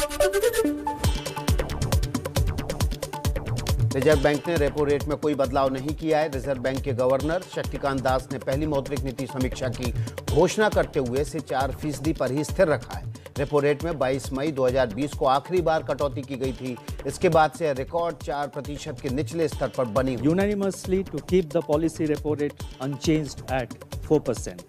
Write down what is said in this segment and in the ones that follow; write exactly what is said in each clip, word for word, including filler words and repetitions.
Reserve bank ने repo rate में कोई बदलाव नहीं किया है। रिजर्व बैंक के गवर्नर शक्तिकांत दास ने पहली मौद्रिक नीति समीक्षा की घोषणा करते हुए इसे चार फीसदी पर ही स्थिर रखा है। रेपो रेट में बाईस मई दो हज़ार बीस को आखिरी बार कटौती की गई थी। इसके बाद से रिकॉर्ड चार प्रतिशत के निचले स्तर पर बनी हुई। Unanimously to keep the policy repo rate unchanged at four percent.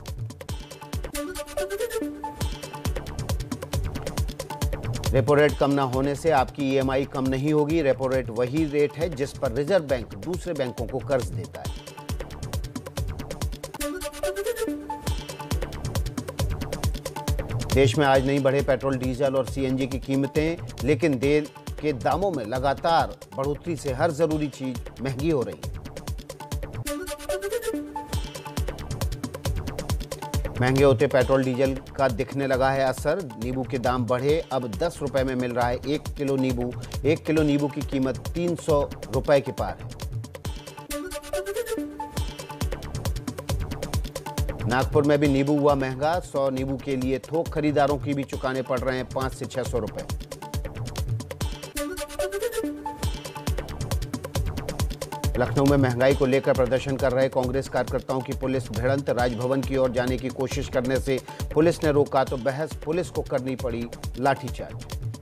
Repo rate कम न होने से आपकी ई एम आई कम नहीं होगी। रेपो रेट वही रेट है जिस पर रिजर्व बैंक दूसरे बैंकों को कर्ज देता है। देश में आज नहीं बढ़े पेट्रोल, डीजल और सी एन जी की कीमतें, लेकिन तेल के दामों में लगातार बढ़ोतरी से हर जरूरी चीज महंगी हो रही है। महंगे होते पेट्रोल डीजल का दिखने लगा है असर। नींबू के दाम बढ़े, अब दस रुपए में मिल रहा है एक किलो नींबू। एक किलो नींबू की कीमत तीन सौ रुपए के पार है। नागपुर में भी नींबू हुआ महंगा। सौ नींबू के लिए थोक खरीदारों की भी चुकाने पड़ रहे हैं पांच से छह सौ रुपए। लखनऊ में महंगाई को लेकर प्रदर्शन कर रहे कांग्रेस कार्यकर्ताओं की पुलिस भिड़ंत। राजभवन की ओर जाने की कोशिश करने से पुलिस ने रोका तो बहस, पुलिस को करनी पड़ी लाठीचार्ज।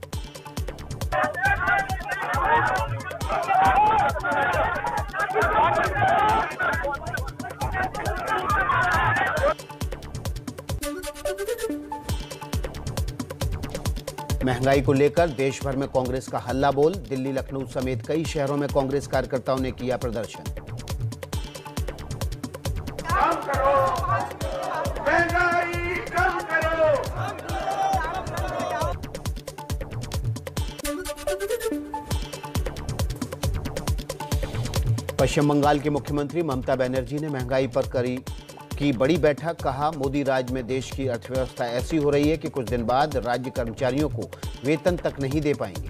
महंगाई को लेकर देश भर में कांग्रेस का हल्ला बोल। दिल्ली, लखनऊ समेत कई शहरों में कांग्रेस कार्यकर्ताओं ने किया प्रदर्शन। कम करो, महंगाई कम करो। पश्चिम बंगाल की मुख्यमंत्री ममता बनर्जी ने महंगाई पर करी की बड़ी बैठक। कहा, मोदी राज में देश की अर्थव्यवस्था ऐसी हो रही है कि कुछ दिन बाद राज्य कर्मचारियों को वेतन तक नहीं दे पाएंगे।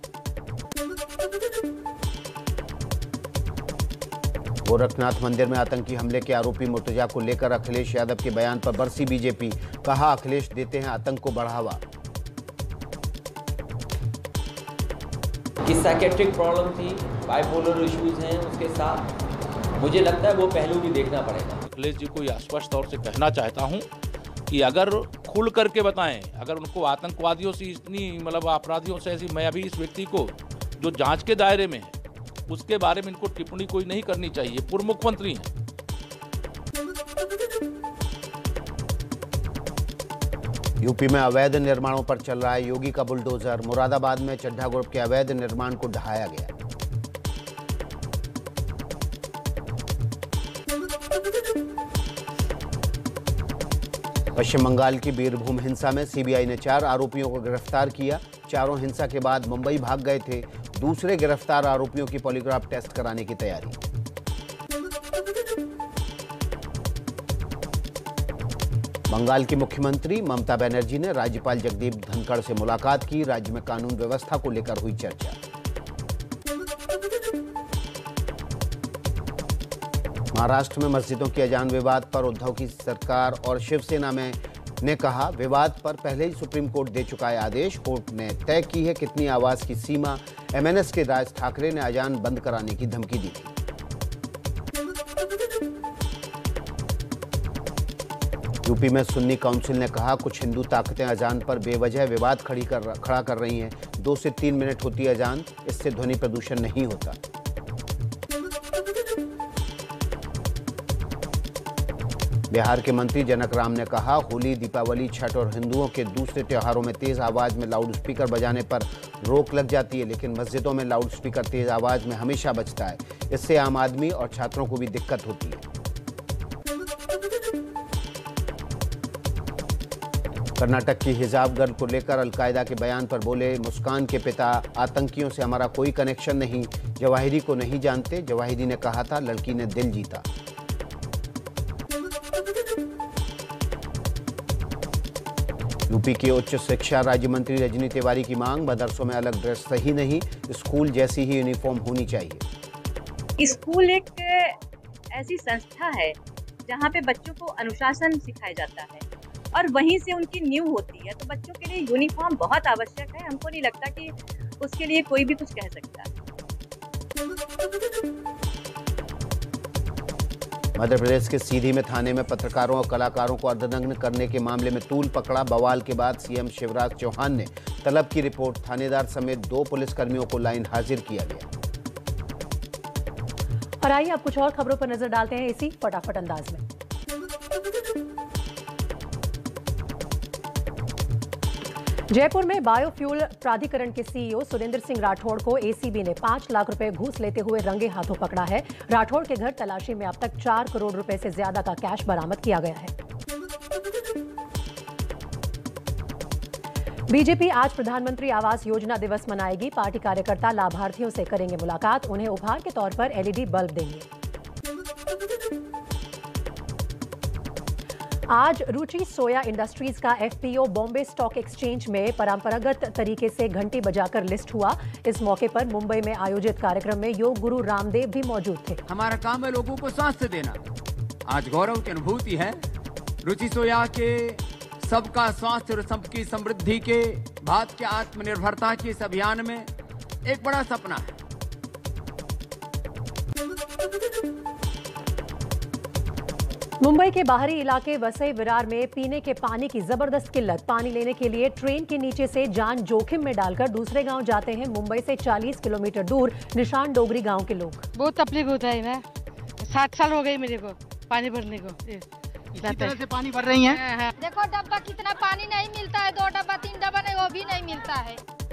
गोरखनाथ मंदिर में आतंकी हमले के आरोपी मुर्तजा को लेकर अखिलेश यादव के बयान पर बरसी बीजेपी। कहा, अखिलेश देते हैं आतंक को बढ़ावा। कि साइकेट्रिक प्रॉब्लम थी, बाइपोलर इश्यूज हैं उसके साथ, मुझे लगता है वो पहलू भी देखना पड़ेगा। अखिलेश जी को यह स्पष्ट तौर से कहना चाहता हूं कि अगर खुल करके बताएं, अगर उनको आतंकवादियों से इतनी मतलब अपराधियों से ऐसी, मैं अभी इस व्यक्ति को जो जांच के दायरे में है उसके बारे में इनको टिप्पणी कोई नहीं करनी चाहिए। पूर्व मुख्यमंत्री हैं। यूपी में अवैध निर्माणों पर चल रहा है योगी का बुलडोजर। मुरादाबाद में चड्ढा ग्रुप के अवैध निर्माण को ढहाया गया। पश्चिम बंगाल की बीरभूम हिंसा में सी बी आई ने चार आरोपियों को गिरफ्तार किया। चारों हिंसा के बाद मुंबई भाग गए थे। दूसरे गिरफ्तार आरोपियों की पॉलीग्राफ टेस्ट कराने की तैयारी। बंगाल की मुख्यमंत्री ममता बनर्जी ने राज्यपाल जगदीप धनखड़ से मुलाकात की। राज्य में कानून व्यवस्था को लेकर हुई चर्चा। महाराष्ट्र में मस्जिदों की अजान विवाद पर उद्धव की सरकार और शिवसेना में ने कहा, विवाद पर पहले ही सुप्रीम कोर्ट दे चुका है आदेश। कोर्ट ने तय की है कितनी आवाज की सीमा। एम एन एस के राज ठाकरे ने अजान बंद कराने की धमकी दी थी। यूपी में सुन्नी काउंसिल ने कहा, कुछ हिंदू ताकतें अजान पर बेवजह विवाद खड़ी कर खड़ा कर रही हैं। दो से तीन मिनट होती है अजान, इससे ध्वनि प्रदूषण नहीं होता। बिहार के मंत्री जनक राम ने कहा, होली, दीपावली, छठ और हिंदुओं के दूसरे त्योहारों में तेज आवाज में लाउड स्पीकर बजाने पर रोक लग जाती है, लेकिन मस्जिदों में लाउड स्पीकर तेज आवाज में हमेशा बजता है। इससे आम आदमी और छात्रों को भी दिक्कत होती है। कर्नाटक की हिजाब गर्ल को लेकर अलकायदा के बयान पर बोले मुस्कान के पिता, आतंकियों से हमारा कोई कनेक्शन नहीं, जवाहिरी को नहीं जानते। जवाहिरी ने कहा था, लड़की ने दिल जीता। यूपी की उच्च शिक्षा राज्य मंत्री रजनी तिवारी की मांग, मदरसों में अलग ड्रेस सही नहीं, स्कूल जैसी ही यूनिफॉर्म होनी चाहिए। स्कूल एक ऐसी संस्था है जहां पे बच्चों को अनुशासन सिखाया जाता है और वहीं से उनकी न्यू होती है। तो बच्चों के लिए यूनिफॉर्म बहुत आवश्यक है। हमको नहीं लगता कि उसके लिए कोई भी कुछ कह सकता है। मध्य प्रदेश के सीधी में थाने में पत्रकारों और कलाकारों को अर्धनग्न करने के मामले में तूल पकड़ा। बवाल के बाद सीएम शिवराज चौहान ने तलब की रिपोर्ट। थानेदार समेत दो पुलिसकर्मियों को लाइन हाजिर किया गया। और आइए अब कुछ और खबरों पर नजर डालते हैं इसी फटाफट अंदाज में। जयपुर में बायोफ्यूल प्राधिकरण के सीईओ सुरेंद्र सिंह राठौड़ को एसीबी ने पांच लाख रुपए घूस लेते हुए रंगे हाथों पकड़ा है। राठौड़ के घर तलाशी में अब तक चार करोड़ रुपए से ज्यादा का कैश बरामद किया गया है। बीजेपी आज प्रधानमंत्री आवास योजना दिवस मनाएगी। पार्टी कार्यकर्ता लाभार्थियों से करेंगे मुलाकात। उन्हें उपहार के तौर पर एलईडी बल्ब देंगे। आज रुचि सोया इंडस्ट्रीज का एफपीओ बॉम्बे स्टॉक एक्सचेंज में परंपरागत तरीके से घंटी बजाकर लिस्ट हुआ। इस मौके पर मुंबई में आयोजित कार्यक्रम में योग गुरु रामदेव भी मौजूद थे। हमारा काम है लोगों को स्वास्थ्य देना। आज गौरव की अनुभूति है। रुचि सोया के सबका स्वास्थ्य और सबकी समृद्धि के भारत के आत्मनिर्भरता के इस अभियान में एक बड़ा सपना है। मुंबई के बाहरी इलाके वसई विरार में पीने के पानी की जबरदस्त किल्लत। पानी लेने के लिए ट्रेन के नीचे से जान जोखिम में डालकर दूसरे गांव जाते हैं मुंबई से चालीस किलोमीटर दूर निशान डोगरी गांव के लोग। बहुत तकलीफ होता है ना। सात साल हो गए मेरे को पानी भरने को। इसी तरह से पानी भर रही हैं। देखो डब्बा कितना पानी नहीं मिलता है। दो डब्बा तीन डब्बा नहीं, वो भी नहीं मिलता है।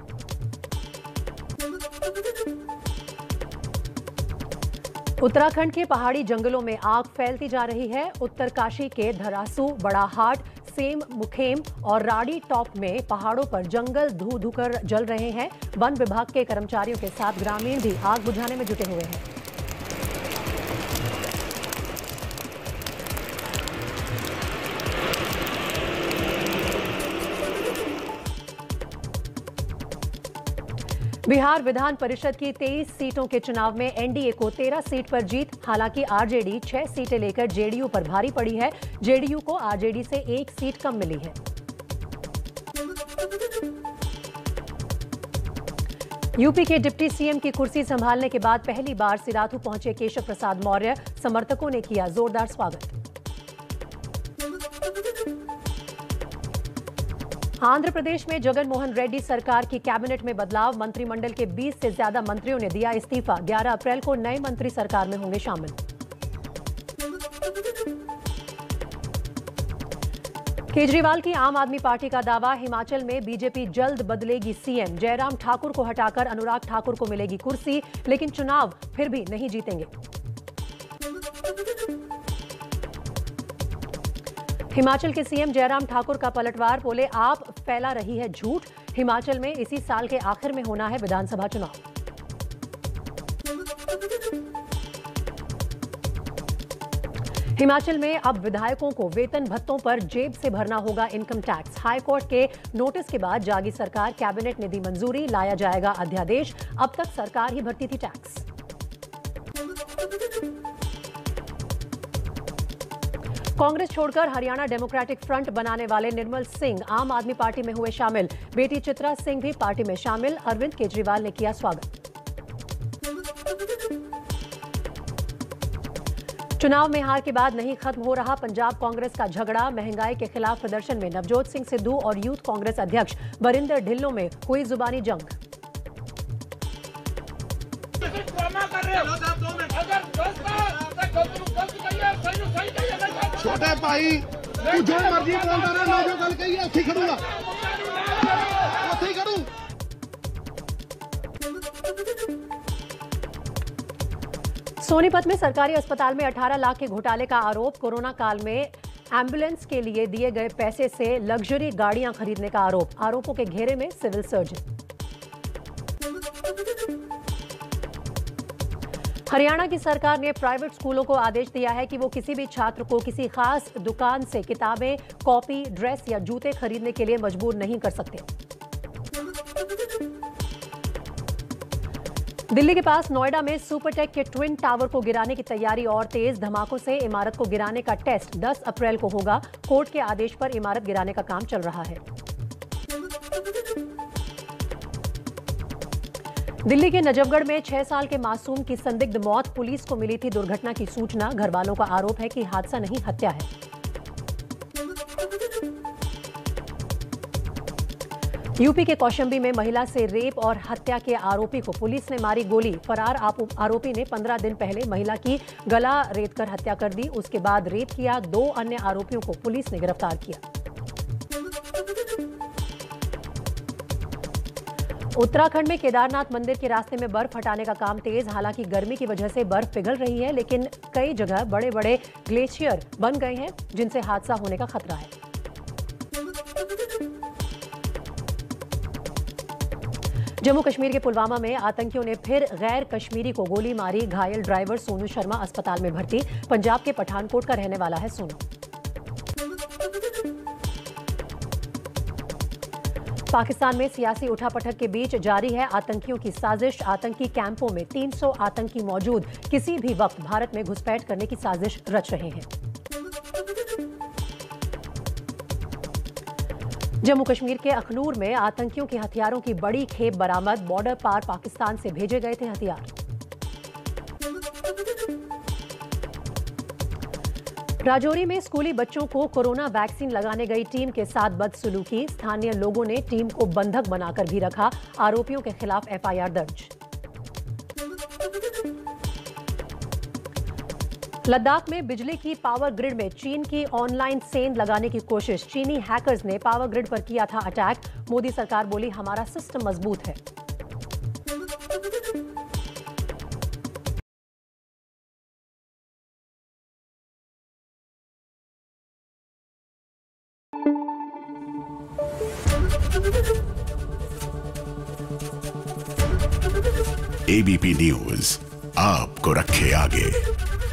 उत्तराखंड के पहाड़ी जंगलों में आग फैलती जा रही है। उत्तरकाशी के धरासू, बड़ाहाट, सेम मुखेम और राड़ी टॉप में पहाड़ों पर जंगल धू धू कर जल रहे हैं। वन विभाग के कर्मचारियों के साथ ग्रामीण भी आग बुझाने में जुटे हुए हैं। बिहार विधान परिषद की तेईस सीटों के चुनाव में एनडीए को तेरह सीट पर जीत। हालांकि आरजेडी छह सीटें लेकर जेडीयू पर भारी पड़ी है। जेडीयू को आरजेडी से एक सीट कम मिली है। यूपी के डिप्टी सीएम की कुर्सी संभालने के बाद पहली बार सिराथू पहुंचे केशव प्रसाद मौर्य। समर्थकों ने किया जोरदार स्वागत। आंध्र प्रदेश में जगन मोहन रेड्डी सरकार की कैबिनेट में बदलाव। मंत्रिमंडल के बीस से ज्यादा मंत्रियों ने दिया इस्तीफा। ग्यारह अप्रैल को नए मंत्री सरकार में होंगे शामिल। केजरीवाल की आम आदमी पार्टी का दावा। हिमाचल में बीजेपी जल्द बदलेगी सीएम। जयराम ठाकुर को हटाकर अनुराग ठाकुर को मिलेगी कुर्सी, लेकिन चुनाव फिर भी नहीं जीतेंगे। हिमाचल के सीएम जयराम ठाकुर का पलटवार। बोले आप फैला रही है झूठ। हिमाचल में इसी साल के आखिर में होना है विधानसभा चुनाव। हिमाचल में अब विधायकों को वेतन भत्तों पर जेब से भरना होगा इनकम टैक्स। हाईकोर्ट के नोटिस के बाद जागी सरकार। कैबिनेट ने दी मंजूरी। लाया जाएगा अध्यादेश। अब तक सरकार ही भरती थी टैक्स। कांग्रेस छोड़कर हरियाणा डेमोक्रेटिक फ्रंट बनाने वाले निर्मल सिंह आम आदमी पार्टी में हुए शामिल। बेटी चित्रा सिंह भी पार्टी में शामिल। अरविंद केजरीवाल ने किया स्वागत। चुनाव में हार के बाद नहीं खत्म हो रहा पंजाब कांग्रेस का झगड़ा। महंगाई के खिलाफ प्रदर्शन में नवजोत सिंह सिद्धू और यूथ कांग्रेस अध्यक्ष बरिंदर ढिल्लों में हुई जुबानी जंग। छोटे भाई तू जो मर्जी बोलता रहा, मैं जो गल कही उसे करूंगा, उसे ही करूं। सोनीपत में सरकारी अस्पताल में अठारह लाख के घोटाले का आरोप। कोरोना काल में एम्बुलेंस के लिए दिए गए पैसे से लग्जरी गाड़ियां खरीदने का आरोप। आरोपों के घेरे में सिविल सर्जन। हरियाणा की सरकार ने प्राइवेट स्कूलों को आदेश दिया है कि वो किसी भी छात्र को किसी खास दुकान से किताबें, कॉपी, ड्रेस या जूते खरीदने के लिए मजबूर नहीं कर सकते। दिल्ली के पास नोएडा में सुपरटेक के ट्विन टावर को गिराने की तैयारी और तेज। धमाकों से इमारत को गिराने का टेस्ट दस अप्रैल को होगा। कोर्ट के आदेश पर इमारत गिराने का काम चल रहा है। दिल्ली के नजफगढ़ में छह साल के मासूम की संदिग्ध मौत। पुलिस को मिली थी दुर्घटना की सूचना। घर वालों का आरोप है कि हादसा नहीं, हत्या है। यूपी के कौशाम्बी में महिला से रेप और हत्या के आरोपी को पुलिस ने मारी गोली। फरार आरोपी ने पंद्रह दिन पहले महिला की गला रेतकर हत्या कर दी। उसके बाद रेप किया। दो अन्य आरोपियों को पुलिस ने गिरफ्तार किया। उत्तराखंड में केदारनाथ मंदिर के रास्ते में बर्फ हटाने का काम तेज। हालांकि गर्मी की वजह से बर्फ पिघल रही है, लेकिन कई जगह बड़े बड़े ग्लेशियर बन गए हैं, जिनसे हादसा होने का खतरा है। जम्मू कश्मीर के पुलवामा में आतंकियों ने फिर गैर कश्मीरी को गोली मारी। घायल ड्राइवर सोनू शर्मा अस्पताल में भर्ती। पंजाब के पठानकोट का रहने वाला है सोनू। पाकिस्तान में सियासी उठापटक के बीच जारी है आतंकियों की साजिश। आतंकी कैंपों में तीन सौ आतंकी मौजूद। किसी भी वक्त भारत में घुसपैठ करने की साजिश रच रहे हैं। जम्मू कश्मीर के अखनूर में आतंकियों के हथियारों की बड़ी खेप बरामद। बॉर्डर पार पाकिस्तान से भेजे गए थे हथियार। राजौरी में स्कूली बच्चों को कोरोना वैक्सीन लगाने गई टीम के साथ बदसलूकी। स्थानीय लोगों ने टीम को बंधक बनाकर भी रखा। आरोपियों के खिलाफ एफ आई आर दर्ज। लद्दाख में बिजली की पावर ग्रिड में चीन की ऑनलाइन सेंध लगाने की कोशिश। चीनी हैकर्स ने पावर ग्रिड पर किया था अटैक। मोदी सरकार बोली, हमारा सिस्टम मजबूत है। एबीपी न्यूज आपको रखे आगे।